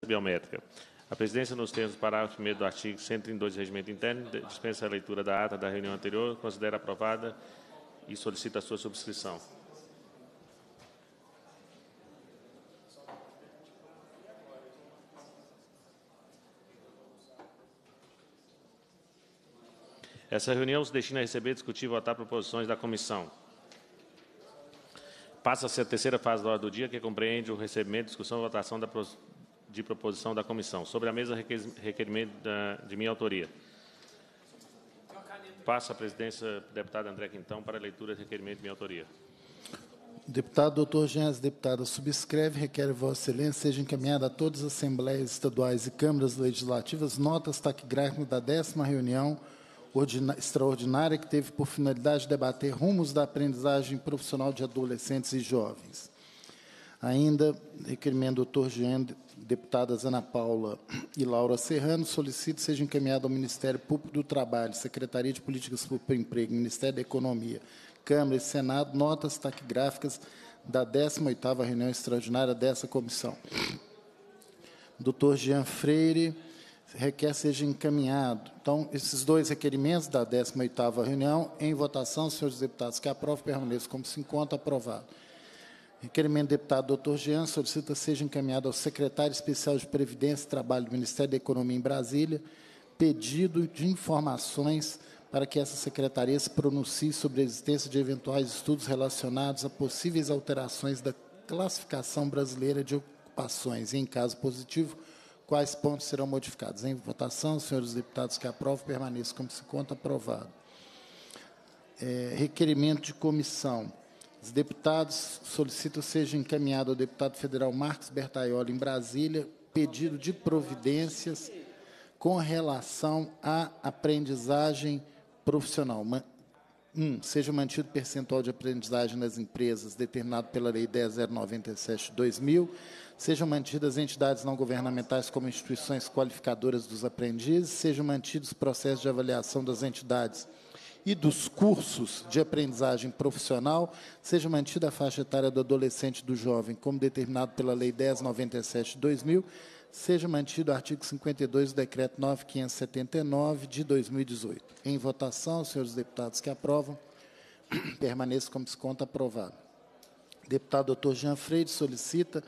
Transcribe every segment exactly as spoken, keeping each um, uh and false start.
biométrica. A presidência, nos termos do parágrafo primeiro do artigo cento e trinta e dois do Regimento Interno, dispensa a leitura da ata da reunião anterior, considera aprovada e solicita a sua subscrição. Essa reunião se destina a receber, discutir e votar proposições da comissão. Passa-se a terceira fase da ordem do dia, que compreende o recebimento, discussão e votação da, de proposição da comissão. Sobre a mesa, requerimento da, de minha autoria. Passa a presidência do deputado André Quintão para a leitura de requerimento de minha autoria. Deputado doutor Jean, as deputadas subscreve, requer Vossa Excelência seja encaminhada a todas as assembleias estaduais e câmaras legislativas notas taquigráficas da décima reunião extraordinária que teve por finalidade debater rumos da aprendizagem profissional de adolescentes e jovens. Ainda, requerimento do doutor Jean, deputadas Ana Paula e Laura Serrano, solicito seja encaminhado ao Ministério Público do Trabalho, Secretaria de Políticas para o Emprego, Ministério da Economia, Câmara e Senado, notas taquigráficas da décima oitava reunião extraordinária dessa comissão. doutor Jean Freire requer seja encaminhado. Então, esses dois requerimentos da décima oitava reunião, em votação, senhores deputados que aprovam, permaneçam como se encontra aprovado. Requerimento do deputado doutor Jean solicita seja encaminhado ao secretário especial de Previdência e Trabalho do Ministério da Economia em Brasília, pedido de informações para que essa secretaria se pronuncie sobre a existência de eventuais estudos relacionados a possíveis alterações da classificação brasileira de ocupações e, em caso positivo, quais pontos serão modificados. Em votação, senhores deputados que aprovam, permaneçam como se conta aprovado. É, requerimento de comissão. Os deputados solicitam seja encaminhado ao deputado federal Marcos Bertaioli, em Brasília, pedido de providências com relação à aprendizagem profissional. Um, seja mantido percentual de aprendizagem nas empresas determinado pela Lei dez mil noventa e sete de dois mil, sejam mantidas entidades não governamentais como instituições qualificadoras dos aprendizes, sejam mantidos processos de avaliação das entidades e dos cursos de aprendizagem profissional, seja mantida a faixa etária do adolescente e do jovem, como determinado pela Lei dez mil novecentos e noventa e sete de dois mil, seja mantido o artigo cinquenta e dois do Decreto nove mil quinhentos e setenta e nove de dois mil e dezoito. Em votação, senhores deputados que aprovam, permaneça como se conta aprovado. Deputado doutor Jean Freire solicita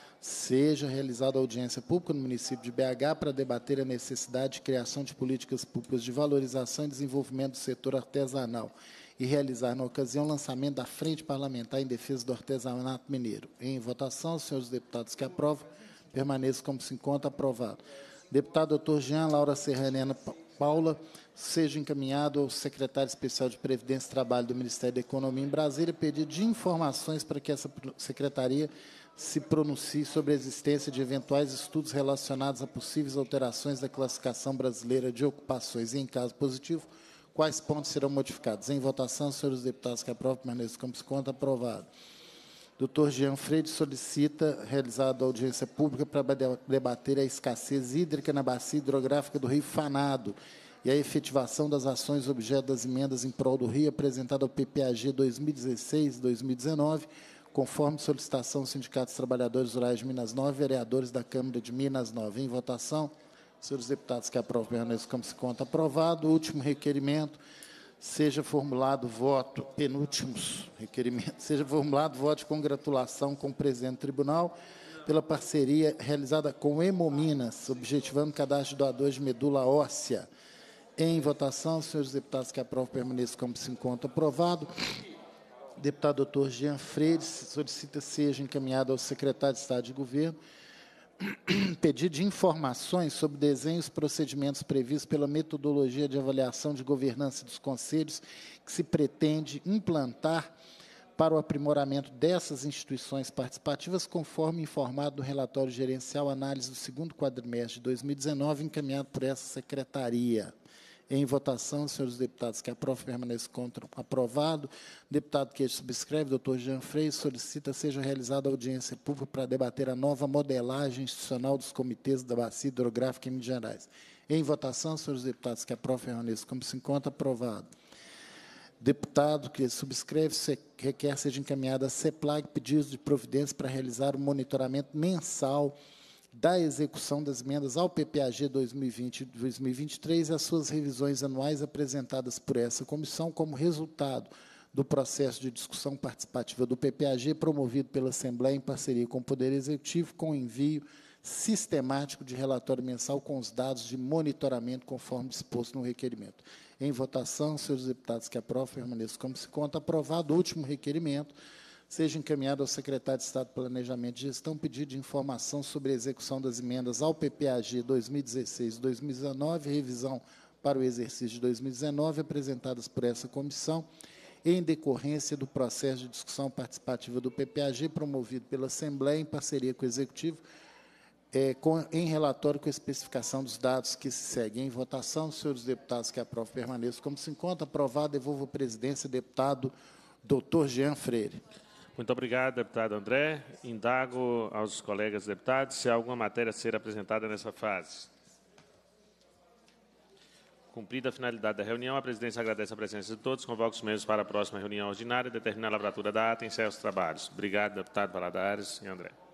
seja realizada audiência pública no município de B H para debater a necessidade de criação de políticas públicas de valorização e desenvolvimento do setor artesanal e realizar, na ocasião, o lançamento da Frente Parlamentar em Defesa do Artesanato Mineiro. Em votação, senhores deputados que aprovam, permaneça como se encontra aprovado. Deputado doutor Jean, Laura Serrano e Ana Paula, seja encaminhado ao secretário especial de Previdência e Trabalho do Ministério da Economia em Brasília, pedido de informações para que essa secretaria se pronuncie sobre a existência de eventuais estudos relacionados a possíveis alterações da classificação brasileira de ocupações e, em caso positivo, quais pontos serão modificados. Em votação, senhores deputados que aprovam, permaneçam como se conta aprovado. doutor Jean Freire solicita realizada audiência pública para debater a escassez hídrica na bacia hidrográfica do Rio Fanado e a efetivação das ações objeto das emendas em prol do Rio apresentada ao P P A G dois mil e dezesseis e dois mil e dezenove, conforme solicitação dos Sindicatos Trabalhadores Rurais de Minas Novas e vereadores da Câmara de Minas Novas. Em votação, senhores deputados que aprovam, permaneçam como se conta aprovado. O último requerimento, seja formulado voto, penúltimos requerimentos, seja formulado voto de congratulação com o presidente do tribunal pela parceria realizada com o Hemominas, objetivando o cadastro de doadores de medula óssea. Em votação, senhores deputados que aprovam, permaneçam como se encontra aprovado. Deputado doutor Jean Freire solicita seja encaminhado ao secretário de Estado de Governo pedido de informações sobre desenhos e procedimentos previstos pela metodologia de avaliação de governança dos conselhos que se pretende implantar para o aprimoramento dessas instituições participativas, conforme informado no relatório gerencial análise do segundo quadrimestre de dois mil e dezenove, encaminhado por essa secretaria. Em votação, senhores deputados que aprovam, permaneçam contra aprovado. Deputado que subscreve, doutor Jean Freire, solicita seja realizada audiência pública para debater a nova modelagem institucional dos comitês da bacia hidrográfica em Minas Gerais. Em votação, senhores deputados que aprovam, permaneçam como se encontra aprovado. Deputado que subscreve, requer seja encaminhada a CEPLAG pedidos de providência para realizar o monitoramento mensal da execução das emendas ao P P A G dois mil e vinte e dois mil e vinte e três e as suas revisões anuais apresentadas por essa comissão como resultado do processo de discussão participativa do P P A G promovido pela Assembleia em parceria com o Poder Executivo, com envio sistemático de relatório mensal com os dados de monitoramento conforme disposto no requerimento. Em votação, senhores deputados que aprovam, permaneçam como se conta. Aprovado o último requerimento, seja encaminhado ao secretário de Estado de Planejamento e Gestão pedido de informação sobre a execução das emendas ao P P A G dois mil e dezesseis e dois mil e dezenove, revisão para o exercício de dois mil e dezenove, apresentadas por essa comissão, em decorrência do processo de discussão participativa do P P A G, promovido pela Assembleia em parceria com o Executivo, é, com, em relatório com a especificação dos dados que se seguem. Em votação, senhores deputados que aprovam, permaneçam como se encontra. Aprovado, devolvo a presidência ao deputado doutor Jean Freire. Muito obrigado, deputado André. Indago aos colegas deputados se há alguma matéria a ser apresentada nessa fase. Cumprida a finalidade da reunião, a presidência agradece a presença de todos, convoca os membros para a próxima reunião ordinária, determina a lavratura da ata e encerra os trabalhos. Obrigado, deputado Valadares e André.